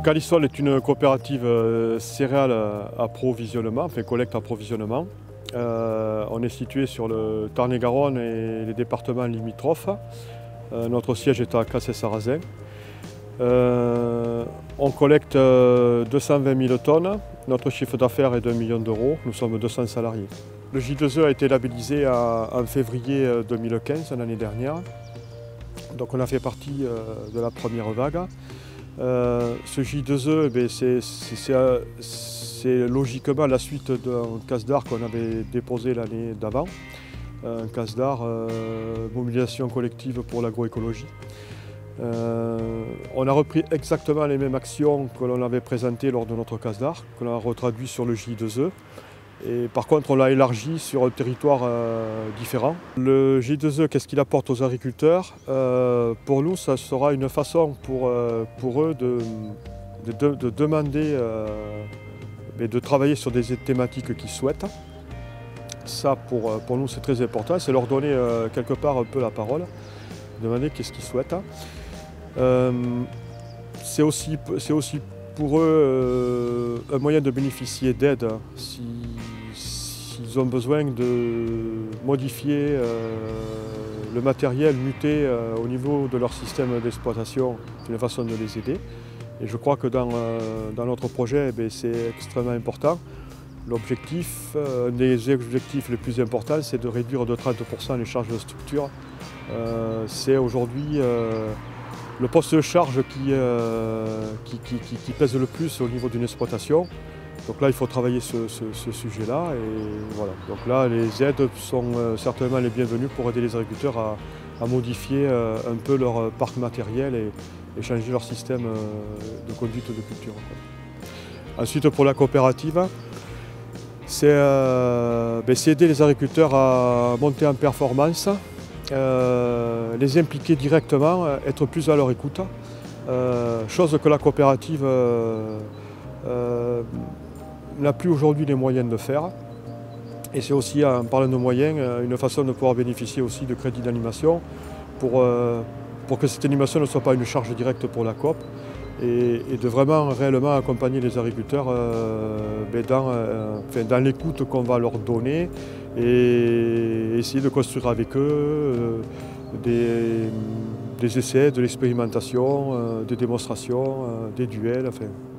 Calisol est une coopérative céréales approvisionnement, enfin collecte-approvisionnement. On est situé sur le Tarn-et-Garonne et les départements limitrophes. Notre siège est à Cassé-Sarrazin. On collecte 220 000 tonnes. Notre chiffre d'affaires est d'1 million d'euros. Nous sommes 200 salariés. Le J2E a été labellisé en février 2015, l'année dernière. Donc on a fait partie de la première vague. Ce J2E, c'est logiquement la suite d'un casse-d'art qu'on avait déposé l'année d'avant. Un casse-d'art mobilisation collective pour l'agroécologie. On a repris exactement les mêmes actions que l'on avait présentées lors de notre casse-d'art, que l'on a retraduit sur le J2E. Et par contre, on l'a élargi sur un territoire différent. Le J2E, qu'est-ce qu'il apporte aux agriculteurs? Pour nous, ça sera une façon pour eux de demander et de travailler sur des thématiques qu'ils souhaitent. Ça, pour nous, c'est très important. C'est leur donner quelque part un peu la parole, demander qu'est-ce qu'ils souhaitent. C'est aussi pour eux un moyen de bénéficier d'aide s'ils ont besoin de modifier le matériel muté au niveau de leur système d'exploitation. C'est une façon de les aider. Et je crois que dans notre projet, c'est extrêmement important. L'objectif, un des objectifs les plus importants, c'est de réduire de 30% les charges de structure. C'est aujourd'hui le poste de charge qui pèse le plus au niveau d'une exploitation. Donc là, il faut travailler ce sujet-là. Et voilà. Donc là, les aides sont certainement les bienvenues pour aider les agriculteurs à modifier un peu leur parc matériel et changer leur système de conduite de culture. Ensuite, pour la coopérative, c'est aider les agriculteurs à monter en performance, les impliquer directement, être plus à leur écoute, chose que la coopérative n'a plus aujourd'hui les moyens de faire. Et c'est aussi, en parlant de moyens, une façon de pouvoir bénéficier aussi de crédits d'animation pour que cette animation ne soit pas une charge directe pour la coop et de vraiment réellement accompagner les agriculteurs dans l'écoute qu'on va leur donner et essayer de construire avec eux des essais, de l'expérimentation, des démonstrations, des duels. Enfin.